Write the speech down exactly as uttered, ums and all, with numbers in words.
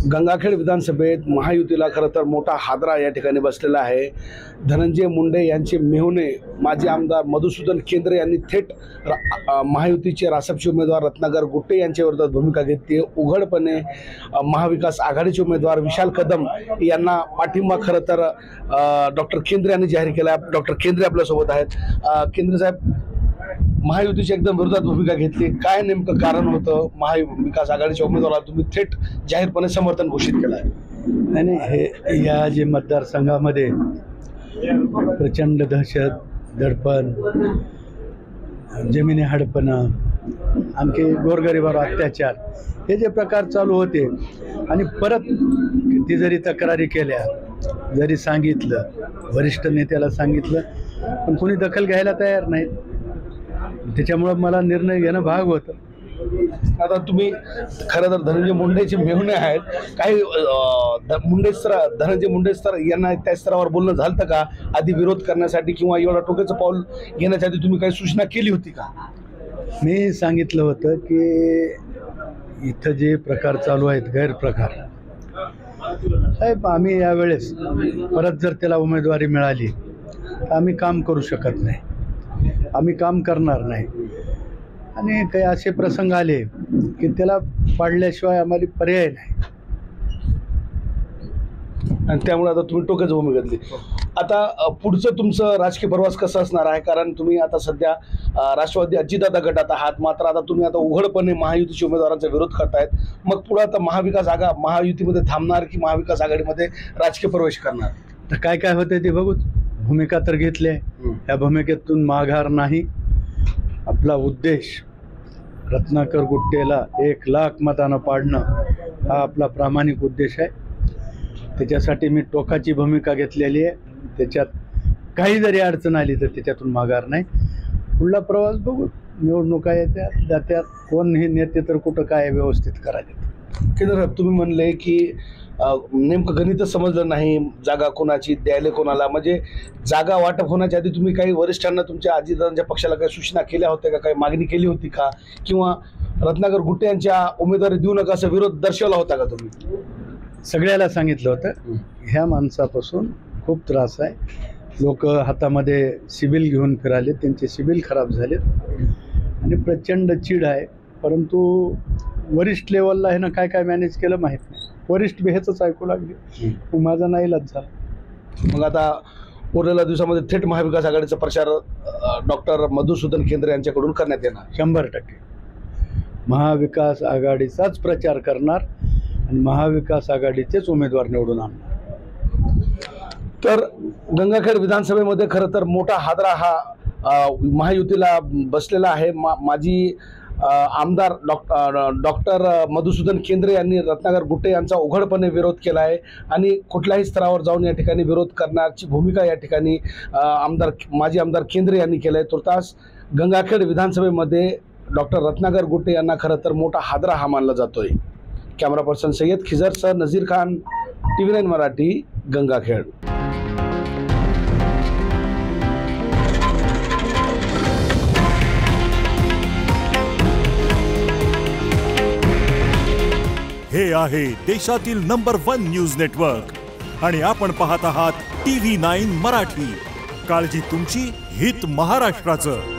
गंगाखेड विधानसभेत महायुतीला खरं तर मोठा हादरा या ठिकाणी बसलेला आहे। धनंजय मुंडे यांचे मेहुणे माजी आमदार मधुसूदन केंद्रे यांनी थेट महायुतीचे रासपचे उमेदवार रत्नाकर गुट्टे यांच्या विरोधात भूमिका घेतली। उघडपणे महाविकास आघाडीचे उमेदवार विशाल कदम यांना पाठिंबा खरं तर डॉक्टर केंद्रे यांनी जाहीर केला। डॉक्टर केंद्रे आपल्यासोबत आहेत। केंद्रे साहेब, महायुतीची एकदम विरोधात भूमिका घेतली, काय नेमकं कारण होतं? महाविकास आघाडीच्या उमेदवाराला तुम्ही थेट जाहीरपणे समर्थन घोषित केलं आहे। नाही नाही, हे या जे मतदारसंघामध्ये प्रचंड दहशत, दडपण, जमिनी हडपणं, आणखी गोरगरिबावर अत्याचार, हे जे प्रकार चालू होते आणि परत किती जरी तक्रारी केल्या, जरी सांगितलं, वरिष्ठ नेत्याला सांगितलं, पण कोणी दखल घ्यायला तयार नाहीत। त्याच्यामुळं मला निर्णय घेणं भाग होतं। आता तुम्ही खरं तर धनंजय मुंडेचे मेहुणे आहेत, काही मुंडे स्तर धनंजय मुंडे स्तर यांना त्या स्तरावर बोलणं झालं का आधी विरोध करण्यासाठी, किंवा एवढा टोकाचं पाऊल घेण्याच्या आधी तुम्ही काही सूचना केली होती का? मी सांगितलं होतं की इथं जे प्रकार चालू आहेत, गैरप्रकार, साहेब आम्ही यावेळेस परत जर त्याला उमेदवारी मिळाली तर आम्ही काम करू शकत नाही, आम्ही काम करणार नाही। आणि काही असे प्रसंग आले की त्याला पाडल्याशिवाय आम्हाला पर्याय नाही, आणि त्यामुळे आता तुम्ही टोकाची भूमिका घेतली। आता पुढचं तुमचं राजकीय प्रवास कसा असणार आहे? कारण तुम्ही आता सध्या राष्ट्रवादी अजितदादा गटात आहात, मात्र आता तुम्ही आता उघडपणे महायुतीच्या उमेदवारांचा विरोध करतायत। मग पुढे आता महाविकास आघा महायुतीमध्ये थांबणार की महाविकास आघाडीमध्ये राजकीय प्रवेश करणार? तर काय काय होतंय ते बघू। भूमिका तर घेतली, या भूमिकेतून माघार नाही। आपला उद्देश रत्नाकर गुट्टेला एक लाख मतानं पाडणं हा आपला प्रामाणिक उद्देश आहे। त्याच्यासाठी मी टोकाची भूमिका घेतलेली आहे। त्याच्यात काही जरी अडचण आली तर त्याच्यातून माघार नाही। पुढला प्रवास बघू, निवडणुका येत्यात जात्यात, कोण हे नेते तर कुठं काय व्यवस्थित करायचे। केंद्र तुम्ही म्हणले की नेमकं गणितच समजलं नाही, जागा कोणाची द्यायला कोणाला, म्हणजे जागा वाटप होण्याच्या आधी तुम्ही काही वरिष्ठांना तुमच्या अजितदादांच्या पक्षाला काही सूचना केल्या होत्या का, काही मागणी केली होती का, किंवा रत्नाकर गुट्टे यांच्या उमेदवारी देऊ नका असा विरोध दर्शवला होता का तुम्ही? सगळ्याला सांगितलं होतं, ह्या माणसापासून खूप त्रास आहे। लोक हातामध्ये सिबिल घेऊन फिराले, त्यांचे सिबिल खराब झाले आणि प्रचंड चीड आहे। परंतु वरिष्ठ लेवलला ह्यानं काय काय मॅनेज केलं माहीत नाही, वरिष्ठ बी ह्याचंच ऐकू लागले, मग माझा नाईलाज झाला। मग आता उरलेल्या दिवसामध्ये थेट महाविकास आघाडीचा प्रचार डॉक्टर मधुसूदन केंद्रे यांच्याकडून करण्यात येणार? शंभर टक्के महाविकास आघाडीचाच प्रचार करणार आणि महाविकास आघाडीचेच उमेदवार निवडून आणणार। तर गंगाखेड विधानसभेमध्ये खरं तर मोठा हादरा हा महायुतीला बसलेला आहे। मा माजी आमदार डॉक्टर डॉक्टर मधुसूदन केंद्रे यांनी रत्नाकर गुट्टे यांचा उघडपणे विरोध केला आहे आणि कुठल्याही स्तरावर जाऊन या ठिकाणी विरोध करण्याची भूमिका या ठिकाणी आमदार माजी आमदार केंद्रे यांनी केलं आहे। तुर्तास गंगाखेड विधानसभेमध्ये डॉक्टर रत्नाकर गुट्टे यांना खरं तर मोठा हादरा हा मानला जातोय। Camera person Sayyed Khizar sir, Nazir Khan, T V nine Marathi, Gangakhed. हे आहे देशातील नंबर वन न्यूज नेटवर्क आणि आपण पाहत आहात टी व्ही नाईन मराठी। काळजी तुमची, हित महाराष्ट्राचं।